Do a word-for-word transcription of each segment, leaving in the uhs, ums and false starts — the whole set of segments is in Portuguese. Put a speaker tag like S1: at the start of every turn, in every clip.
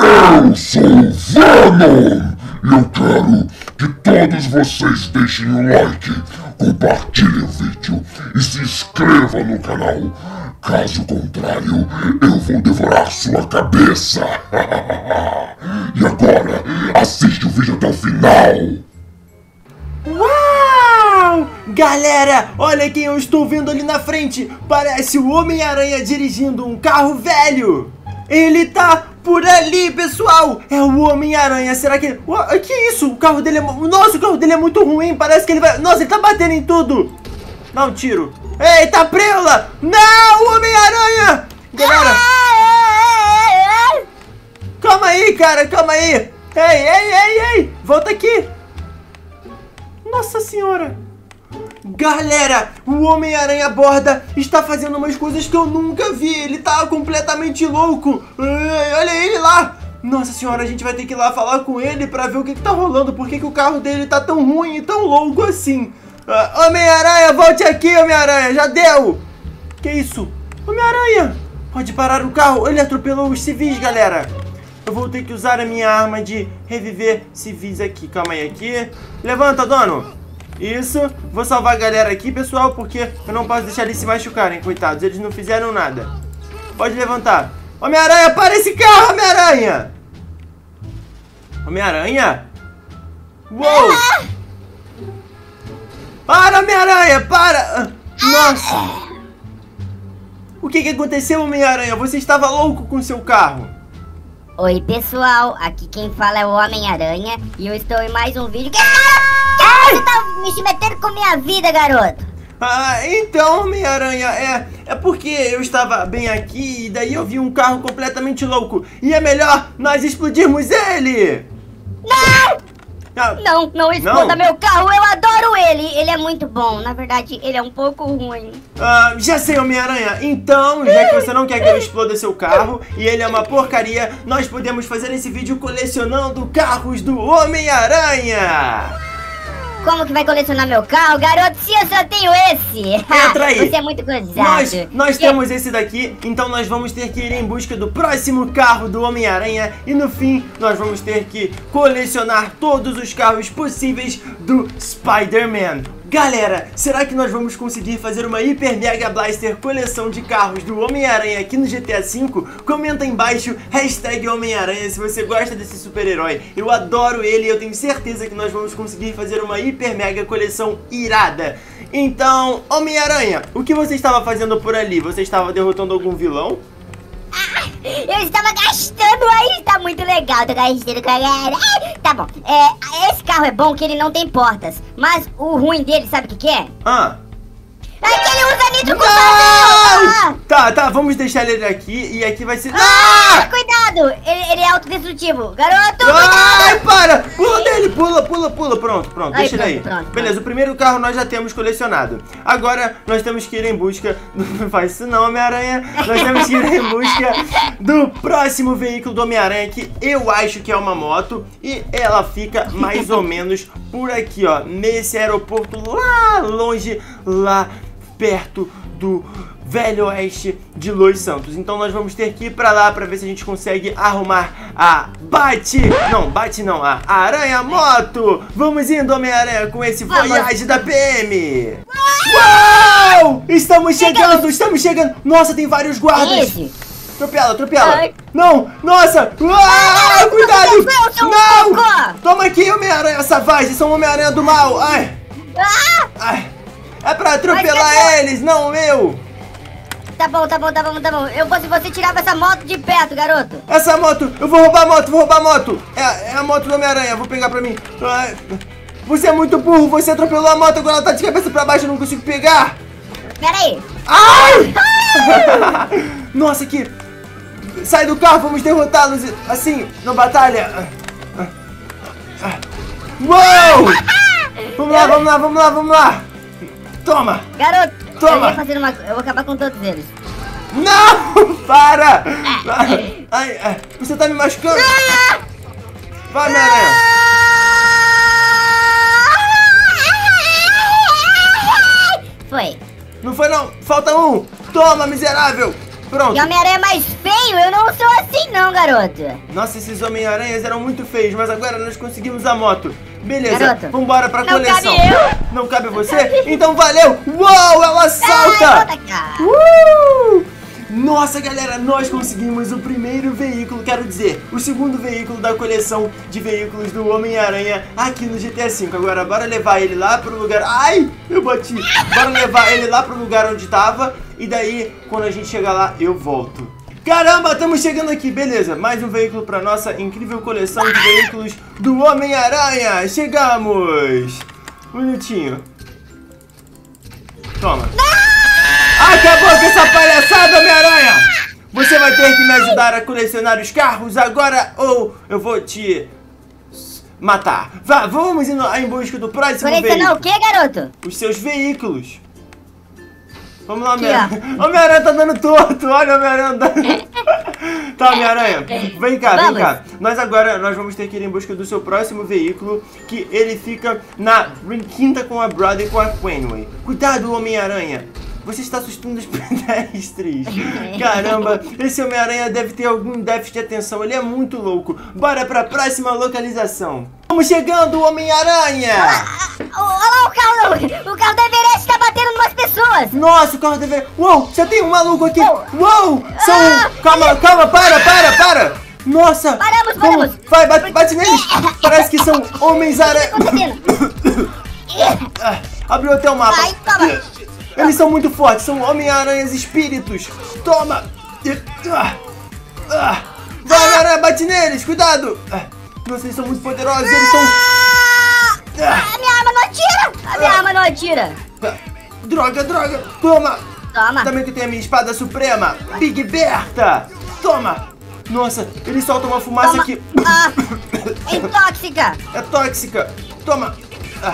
S1: Eu sou o Venom! E eu quero que todos vocês deixem o like, compartilhem o vídeo e se inscrevam no canal. Caso contrário, eu vou devorar sua cabeça. E agora, assiste o vídeo até o final.
S2: Uau! Galera, olha quem eu estou vendo ali na frente. Parece o Homem-Aranha dirigindo um carro velho. Ele tá por ali, pessoal. É o Homem-Aranha. Será que... Uau, que isso? O carro dele é... Nossa, o carro dele é muito ruim. Parece que ele vai... Nossa, ele tá batendo em tudo. Dá um tiro. Eita, preula! Não, Homem-Aranha! Galera... Calma aí, cara, calma aí. Ei, ei, ei, ei. Volta aqui. Nossa senhora. Galera, o Homem-Aranha Borda está fazendo umas coisas que eu nunca vi. Ele tá completamente louco. Ei, olha ele lá. Nossa senhora, a gente vai ter que ir lá falar com ele pra ver o que, que tá rolando. Por que, que o carro dele tá tão ruim e tão louco assim? uh, Homem-Aranha, volte aqui, Homem-Aranha. Já deu. Que isso? Homem-Aranha, pode parar o carro. Ele atropelou os civis, galera. Eu vou ter que usar a minha arma de reviver civis aqui. Calma aí, aqui. Levanta, dono. Isso. Vou salvar a galera aqui, pessoal, porque eu não posso deixar eles se machucarem, coitados. Eles não fizeram nada. Pode levantar. Homem-Aranha, para esse carro, Homem-Aranha! Homem-Aranha? Uou! Para, Homem-Aranha, para! Nossa! O que que aconteceu, Homem-Aranha? Você estava louco com seu carro.
S3: Oi, pessoal, aqui quem fala é o Homem-Aranha e eu estou em mais um vídeo. Que você tá me metendo com minha vida, garoto?
S2: Ah, então, Homem-Aranha, é, é porque eu estava bem aqui e daí eu vi um carro completamente louco e é melhor nós explodirmos ele!
S3: Não!
S2: Ah,
S3: não, não exploda
S2: não?
S3: meu carro, eu adoro ele! Ele é muito bom, na verdade, ele é um pouco ruim.
S2: Ah, já sei, Homem-Aranha. Então, já que você não quer que eu exploda seu carro e ele é uma porcaria, nós podemos fazer esse vídeo colecionando carros do Homem-Aranha!
S3: Como que vai colecionar meu carro, garoto, se eu só tenho esse?
S2: Entra aí.
S3: Você é muito gozado.
S2: Nós, nós temos esse daqui, então nós vamos ter que ir em busca do próximo carro do Homem-Aranha. E no fim, nós vamos ter que colecionar todos os carros possíveis do Spider-Man. Galera, será que nós vamos conseguir fazer uma Hiper Mega Blaster coleção de carros do Homem-Aranha aqui no G T A cinco? Comenta aí embaixo, hashtag Homem-Aranha, se você gosta desse super-herói. Eu adoro ele e eu tenho certeza que nós vamos conseguir fazer uma Hiper Mega coleção irada. Então, Homem-Aranha, o que você estava fazendo por ali? Você estava derrotando algum vilão?
S3: Eu estava gastando aí, tá muito legal, tô gastando com a galera. Tá bom, é, esse carro é bom que ele não tem portas, mas o ruim dele, sabe o que que é?
S2: Ah.
S3: É que ele usa nitro com
S2: Não! Tá, tá, vamos deixar ele aqui e aqui vai ser...
S3: Ah! Cuidado, ele, ele é autodestrutivo, garoto,
S2: Ai,
S3: cuidado!
S2: para! Pula dele, pula, pula, pula, pronto, pronto,
S3: Aí,
S2: deixa ele aí.
S3: pronto, pronto,
S2: Beleza, o primeiro carro nós já temos colecionado. Agora nós temos que ir em busca... Não faz isso não, Homem-Aranha. Nós temos que ir em busca do próximo veículo do Homem-Aranha, que eu acho que é uma moto. E ela fica mais ou menos por aqui, ó, nesse aeroporto lá longe, lá perto do Velho Oeste de Los Santos. Então nós vamos ter que ir pra lá pra ver se a gente consegue arrumar a Bate... Não, Bate não, a Aranha Moto. Vamos indo, Homem-Aranha, com esse Voyage da P M. Uau! Estamos chegando, estamos chegando. Nossa, tem vários guardas.
S3: Esse?
S2: Atropela, atropela.
S3: Ai.
S2: Não, nossa. Ah, cuidado.
S3: Não.
S2: Não. Toma aqui, Homem-Aranha Savage. São Homem-Aranha do mal. Ai.
S3: Ah!
S2: Ai. É pra atropelar eles, não eu!
S3: Tá bom, tá bom, tá bom, tá bom. Eu fosse você tirava essa moto de perto, garoto.
S2: Essa moto, eu vou roubar a moto, vou roubar a moto. É, é a moto do Homem-Aranha, vou pegar pra mim. Ai, você é muito burro, você atropelou a moto, agora ela tá de cabeça pra baixo, eu não consigo pegar.
S3: Pera aí.
S2: Ai! Nossa, que... Sai do carro, vamos derrotá-los assim, na batalha. Uou! Vamos lá, vamos lá, vamos lá, vamos lá. Toma!
S3: Garoto,
S2: Toma.
S3: eu ia fazer uma... Eu vou acabar com todos eles.
S2: Não! Para! Ai, ai, você tá me machucando! Vai, Homem-Aranha!
S3: Foi.
S2: Não foi não! Falta um! Toma, miserável! Pronto!
S3: E Homem-Aranha mais feio! feio, eu não sou assim não, garoto.
S2: Nossa, esses Homem-Aranhas eram muito feios, mas agora nós conseguimos a moto. Beleza,
S3: Garoto,
S2: vambora pra
S3: não
S2: coleção.
S3: cabe eu.
S2: Não cabe você? Então valeu! Uou, ela salta!
S3: Ai, volta cá.
S2: Uh! Nossa, galera, nós conseguimos o primeiro veículo, quero dizer, o segundo veículo da coleção de veículos do Homem-Aranha aqui no G T A cinco. Agora, bora levar ele lá pro lugar... Ai, eu bati! Bora levar ele lá pro lugar onde tava e daí, quando a gente chegar lá, eu volto. Caramba, estamos chegando aqui, beleza. Mais um veículo pra nossa incrível coleção de veículos do Homem-Aranha. Chegamos! Um minutinho. Toma. Acabou com essa palhaçada, Homem-Aranha! Você vai ter que me ajudar a colecionar os carros agora ou eu vou te matar. Vá, vamos indo em busca do próximo
S3: Colecionar
S2: veículo.
S3: o que, garoto?
S2: Os seus veículos. Vamos lá, Homem-Aranha. Homem-Aranha tá dando torto. Olha o Homem-Aranha andando. Tá, Homem-Aranha. Vem cá, vem
S3: Vamos.
S2: cá. Nós agora nós vamos ter que ir em busca do seu próximo veículo, que ele fica na quinta com a Brother e com a Quenway. Cuidado, Homem-Aranha. Você está assustando os pedestres. Caramba, esse Homem-Aranha deve ter algum déficit de atenção. Ele é muito louco. Bora pra próxima localização. Estamos chegando, Homem-Aranha.
S3: Olha lá o carro, o carro da Everest tá batendo em umas pessoas.
S2: Nossa, o carro deve... Uou, já tem um maluco aqui.
S3: Uou.
S2: Uou, são...
S3: Ah.
S2: Calma, calma, para, para, para. Nossa.
S3: Paramos,
S2: Vamos.
S3: paramos.
S2: Vai, bate, bate neles. Parece que são Homens-Aranha.
S3: O que tá acontecendo?
S2: Ah, abriu até o mapa.
S3: Ai, toma.
S2: Eles são muito fortes, são Homem-Aranhas espíritos. Toma. Ah. Ah. Vai, Homem-Aranha, bate neles, cuidado. Ah. Nossa, eles são muito poderosos, eles são...
S3: Ah, a minha arma não atira. A minha
S2: Ah.
S3: arma não atira.
S2: Ah. Droga, droga. Toma.
S3: Toma.
S2: Também que eu tenho a minha espada suprema, Big Berta. Toma. Nossa, eles soltam uma fumaça
S3: Toma.
S2: que
S3: Ah, é tóxica.
S2: é tóxica. Toma. Ah.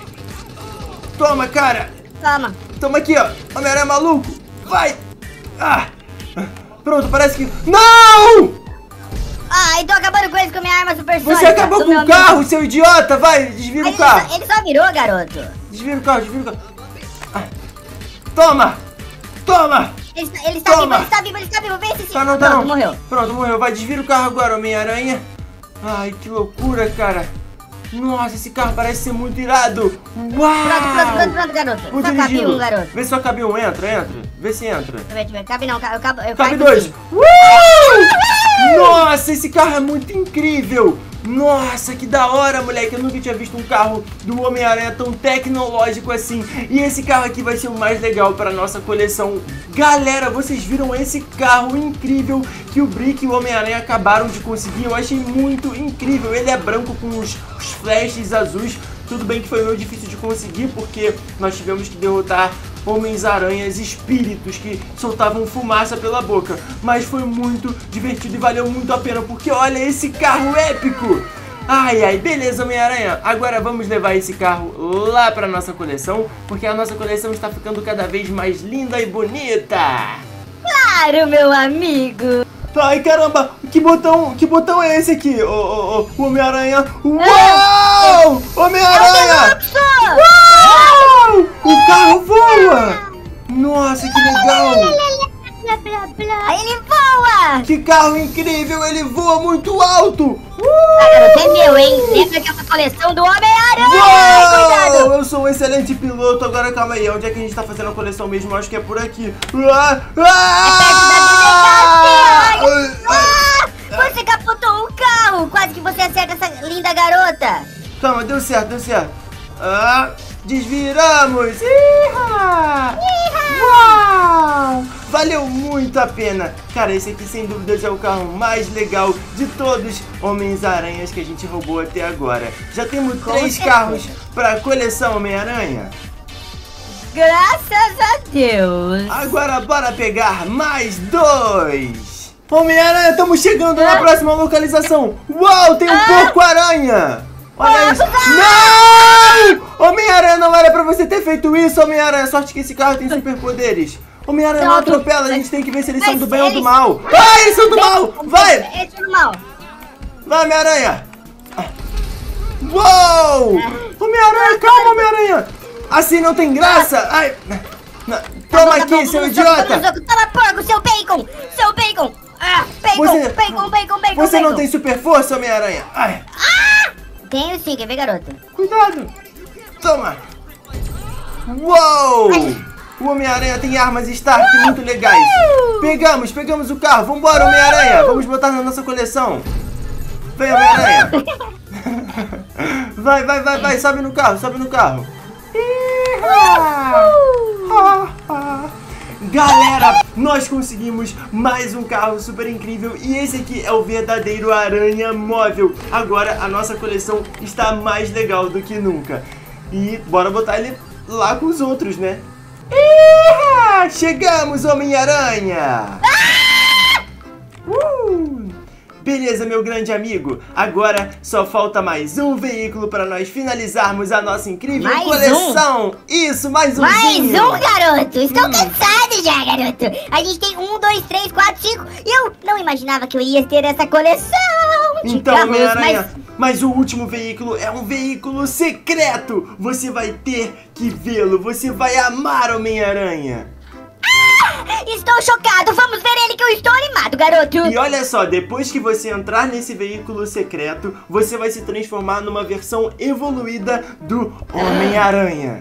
S2: Toma, cara.
S3: Toma.
S2: Toma aqui, ó. Homem-Aranha maluco. Vai. Ah. Pronto, parece que... Não!
S3: Ai, tô acabando com eles com a minha arma supersônica.
S2: Você acabou
S3: do
S2: com
S3: meu
S2: o carro,
S3: amigo.
S2: seu idiota. Vai, desvira o
S3: Ele
S2: carro.
S3: só, ele só virou, garoto.
S2: Desvira o carro, desvira o carro. Ah. Toma. Toma.
S3: Ele, está- ele está vivo,
S2: Toma.
S3: ele está vivo, ele está vivo. Vem esse sim.
S2: Tá, não, tá
S3: Pronto,
S2: não.
S3: morreu.
S2: Pronto, morreu. Vai, desvira o carro agora, Homem-Aranha. Ai, que loucura, cara. Nossa, esse carro parece ser muito irado. Uau!
S3: Pronto, pronto, pronto, pronto, garoto.
S2: Vou
S3: Só cabe
S2: dirigindo.
S3: um, garoto.
S2: Vê se só cabe um. Entra, entra. Vê se entra.
S3: Deixa eu ver, deixa eu ver. Cabe não, cabe, eu cabe, eu
S2: Cabe
S3: caibo
S2: dois.
S3: sim.
S2: Uh! Nossa, esse carro é muito incrível. Nossa, que da hora, moleque. Eu nunca tinha visto um carro do Homem-Aranha tão tecnológico assim. E esse carro aqui vai ser o mais legal para nossa coleção. Galera, vocês viram esse carro incrível que o Brick e o Homem-Aranha acabaram de conseguir? Eu achei muito incrível. Ele é branco com os, os flashes azuis. Tudo bem que foi meio difícil de conseguir porque nós tivemos que derrotar Homens-Aranhas espíritos que soltavam fumaça pela boca. Mas foi muito divertido e valeu muito a pena porque olha esse carro épico! Ai, ai, beleza, Homem-Aranha. Agora vamos levar esse carro lá pra nossa coleção porque a nossa coleção está ficando cada vez mais linda e bonita.
S3: Claro, meu amigo.
S2: Ai, caramba, que botão, que botão é esse aqui? O, o, o, o Homem-Aranha. Uau! Homem-Aranha! Uau! O carro voa! Nossa, que legal!
S3: Blá, blá, blá. Ele voa!
S2: Que carro incrível! Ele voa muito alto!
S3: Ah, garoto, é meu, hein? Lembra que é uma coleção do Homem-Aranha! Cuidado!
S2: Uau! Eu sou um excelente piloto. Agora, calma aí. Onde é que a gente tá fazendo a coleção mesmo? Eu acho que é por aqui. Ah! Ah!
S3: Ah, você capotou o carro! Quase que você acerta essa linda garota!
S2: Calma, deu certo, deu certo. Ah, desviramos! Iha! Uau! Valeu muito a pena! Cara, esse aqui sem dúvidas é o carro mais legal de todos Homens-Aranhas que a gente roubou até agora. Já temos
S3: Com
S2: três
S3: certeza.
S2: carros pra coleção Homem-Aranha.
S3: Graças a Deus!
S2: Agora bora pegar mais dois! Homem-Aranha, estamos chegando na
S3: Ah.
S2: próxima localização! Uau, tem um
S3: Ah.
S2: porco-aranha! Olha
S3: Ah,
S2: isso!
S3: ah.
S2: Não! Homem-Aranha, não era pra você ter feito isso, Homem-Aranha! Sorte que esse carro tem superpoderes! Homem-Aranha não
S3: Não,
S2: atropela, a
S3: mas-
S2: gente tem que ver se eles
S3: mas
S2: são do bem ou do
S3: eles-
S2: mal! Vai, eles são do mal! Vai!
S3: Esse é do mal!
S2: Vai, Homem-Aranha! Uou! Homem-Aranha, calma, Homem-Aranha! Assim não tem graça! Ai! Não. Toma
S3: Tá bom, tá
S2: aqui,
S3: bom,
S2: seu
S3: vamos no soco,
S2: idiota!
S3: vamos no soco. Toma porco, seu bacon! Seu bacon! Ah, bacon,
S2: Você-
S3: bacon, bacon, bacon,
S2: Você não
S3: bacon.
S2: tem super força, Homem-Aranha? Ai,
S3: Tenho sim, quer ver, garoto?
S2: cuidado. Toma. Uou! O Homem-Aranha tem armas Stark muito legais. Pegamos, pegamos o carro. Vambora, Homem-Aranha. Vamos botar na nossa coleção. Vem, Homem-Aranha. Vai, vai, vai, vai. Sobe no carro, sobe no carro. Galera, nós conseguimos mais um carro super incrível e esse aqui é o verdadeiro Aranha Móvel. Agora a nossa coleção está mais legal do que nunca. E bora botar ele lá com os outros, né? Ih, chegamos, Homem-Aranha! Uh! Beleza, meu grande amigo. Agora só falta mais um veículo para nós finalizarmos a nossa incrível
S3: Mais
S2: coleção. Isso, mais um.
S3: Mais um, garoto! Estou cansado já, garoto! A gente tem um, dois, três, quatro, cinco. E eu não imaginava que eu ia ter essa coleção de
S2: Então,
S3: carros,
S2: Homem-Aranha,
S3: mas...
S2: mas o último veículo é um veículo secreto. Você vai ter que vê-lo. Você vai amar, Homem-Aranha.
S3: Estou chocado! Vamos ver ele que eu estou animado, garoto!
S2: E olha só, depois que você entrar nesse veículo secreto, você vai se transformar numa versão evoluída do Homem-Aranha.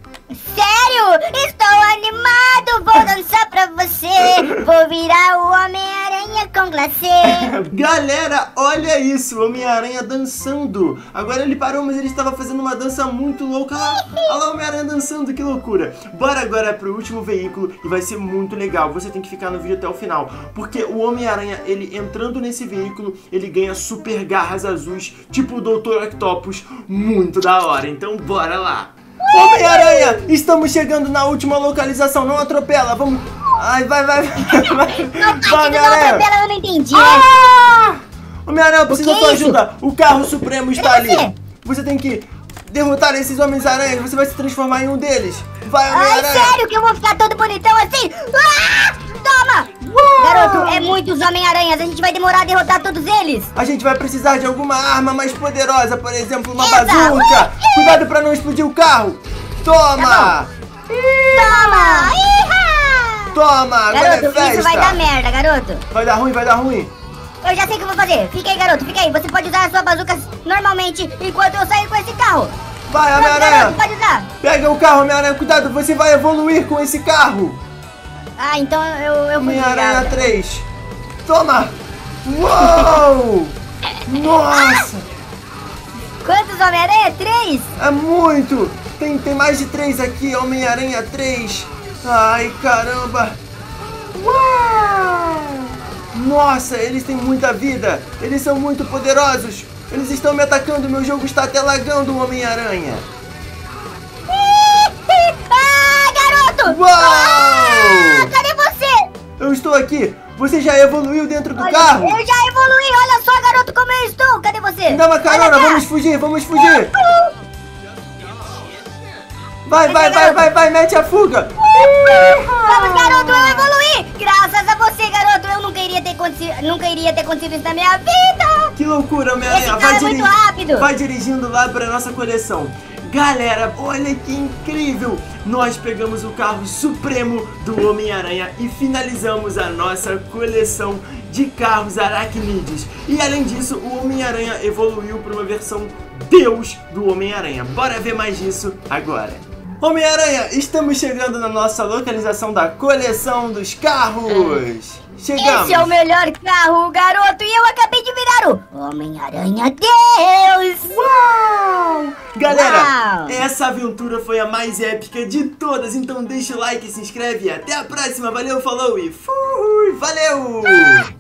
S3: Sério? Estou animado! Vou dançar pra você! Vou virar o Homem-Aranha com glacê!
S2: Galera, olha isso, o Homem-Aranha dançando. Agora ele parou, mas ele estava fazendo uma dança muito louca. Ah, olha lá o Homem-Aranha dançando, que loucura. Bora agora pro último veículo e vai ser muito legal. Você tem que ficar no vídeo até o final, porque o Homem-Aranha, ele entrando nesse veículo, ele ganha super garras azuis, tipo o doutor Octopus. Muito da hora, então bora lá. Homem-Aranha, estamos chegando na última localização, não atropela, vamos... Ai, vai, vai, vai, vai,
S3: Não,
S2: vai,
S3: não, atropela, eu não entendi.
S2: Ah! Homem-Aranha, eu preciso
S3: que
S2: da sua
S3: é isso?
S2: ajuda. O carro supremo está
S3: Cadê
S2: ali.
S3: você?
S2: Você tem que derrotar esses Homens-Aranhas. Você vai se transformar em um deles. Vai,
S3: Ai,
S2: Homem-Aranha.
S3: sério que eu vou ficar todo bonitão assim? Ah! Toma!
S2: Uau!
S3: Garoto, é muitos Homem-Aranhas, a gente vai demorar a derrotar todos eles.
S2: A gente vai precisar de alguma arma mais poderosa. Por exemplo, uma
S3: Essa.
S2: bazuca. Cuidado pra não explodir o carro. Toma.
S3: Tá Toma! Iha!
S2: Toma. Agora é
S3: Garoto,
S2: festa.
S3: isso vai dar merda, garoto.
S2: Vai dar ruim, vai dar ruim.
S3: Eu já sei o que eu vou fazer. Fica aí, garoto, fica aí. Você pode usar a sua bazuca normalmente enquanto eu sair com esse carro.
S2: Vai,
S3: Pronto,
S2: Homem-Aranha.
S3: garoto, pode usar.
S2: Pega o carro, Homem-Aranha. Cuidado, você vai evoluir com esse carro.
S3: Ah, então eu, eu fui
S2: Homem-Aranha
S3: ligada.
S2: três. Toma. Uou. Nossa.
S3: Quantos Homem-Aranha? Três?
S2: É muito! Tem, tem mais de três aqui, Homem-Aranha três. Ai, caramba! Uau! Nossa, eles têm muita vida! Eles são muito poderosos! Eles estão me atacando, meu jogo está até lagando o Homem-Aranha!
S3: Ah, garoto!
S2: Uau!
S3: Ah, cadê você?
S2: Eu estou aqui! Você já evoluiu dentro do
S3: Olha,
S2: carro?
S3: eu já evoluí, olha só, garoto, como eu estou. Cadê você?
S2: Me dá uma carona,
S3: Olha cá.
S2: vamos fugir, vamos fugir! Vai, vai, vai,
S3: garoto.
S2: vai, vai, mete a fuga!
S3: Vamos, garoto, eu evoluí! Graças a você, garoto, eu nunca iria ter acontecido, nunca iria ter acontecido isso na minha vida!
S2: Que loucura,
S3: Esse
S2: Homem-Aranha!
S3: carro é muito rápido!
S2: Vai dirigindo lá para nossa coleção. Galera, olha que incrível! Nós pegamos o carro supremo do Homem-Aranha e finalizamos a nossa coleção de carros aracnídeos. E além disso, o Homem-Aranha evoluiu para uma versão Deus do Homem-Aranha. Bora ver mais disso agora. Homem-Aranha, estamos chegando na nossa localização da coleção dos carros. Chegamos.
S3: Esse é o melhor carro, garoto, e eu acabei de virar o Homem-Aranha Deus!
S2: Uau! Galera,
S3: Uau!
S2: essa aventura foi a mais épica de todas, então deixa o like, se inscreve e até a próxima. Valeu, falou e fui! Valeu!